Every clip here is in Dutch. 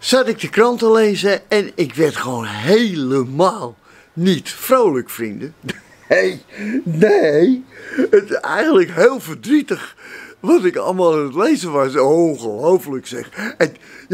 zat ik de krant te lezen en ik werd gewoon helemaal niet vrolijk, vrienden. Nee, het is eigenlijk heel verdrietig wat ik allemaal aan het lezen was. Ongelooflijk zeg. En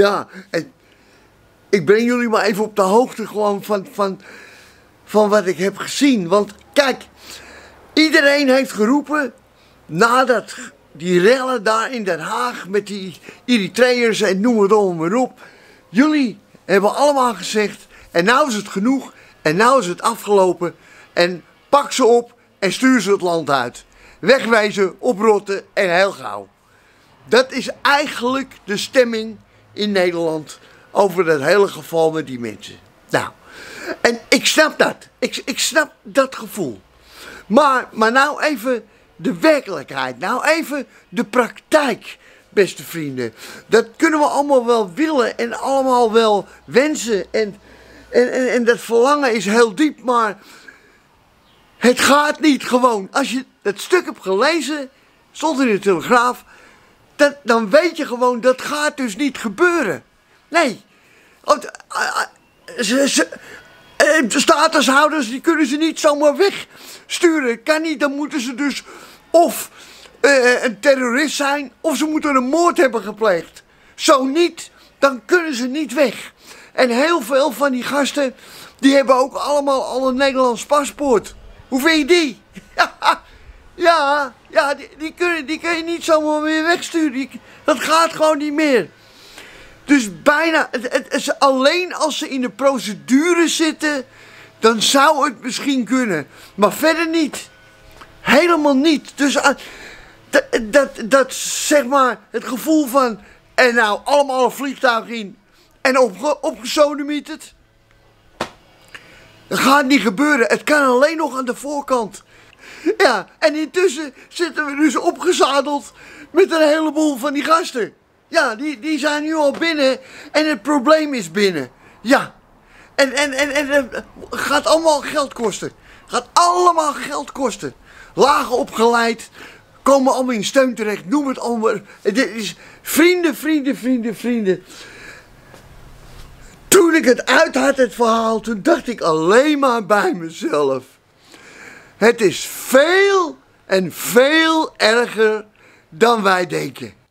ik breng jullie maar even op de hoogte gewoon van wat ik heb gezien. Want kijk, iedereen heeft geroepen nadat die rellen daar in Den Haag met die Eritreërs en noem het allemaal maar op. Jullie hebben allemaal gezegd, en nou is het genoeg en nou is het afgelopen en pak ze op en stuur ze het land uit. Wegwijzen, oprotten en heel gauw. Dat is eigenlijk de stemming in Nederland over dat hele geval met die mensen. Nou, en ik snap dat. Ik snap dat gevoel. Maar nou even de werkelijkheid. Nou even de praktijk, beste vrienden. Dat kunnen we allemaal wel willen en allemaal wel wensen. En dat verlangen is heel diep, maar het gaat niet gewoon. Als je dat stuk hebt gelezen, stond in de Telegraaf, dan weet je gewoon, dat gaat dus niet gebeuren. Nee. De statushouders, die kunnen ze niet zomaar wegsturen. Kan niet, dan moeten ze dus of een terrorist zijn, of ze moeten een moord hebben gepleegd. Zo niet, dan kunnen ze niet weg. En heel veel van die gasten, die hebben ook allemaal al een Nederlands paspoort. Hoe vind je die? Ja, die kun je niet zomaar weer wegsturen. Dat gaat gewoon niet meer. Dus bijna, alleen als ze in de procedure zitten, dan zou het misschien kunnen. Maar verder niet. Helemaal niet. Dus dat zeg maar het gevoel van, en nou allemaal een vliegtuig in en opgesodemieterd. Dat gaat niet gebeuren. Het kan alleen nog aan de voorkant. Ja, en intussen zitten we dus opgezadeld met een heleboel van die gasten. Ja, die zijn nu al binnen en het probleem is binnen. Ja, en het gaat allemaal geld kosten. Gaat allemaal geld kosten. Laag opgeleid, komen allemaal in steun terecht, noem het allemaal. Dit is vrienden. Toen ik het uit had, het verhaal, toen dacht ik alleen maar bij mezelf. Het is veel en veel erger dan wij denken.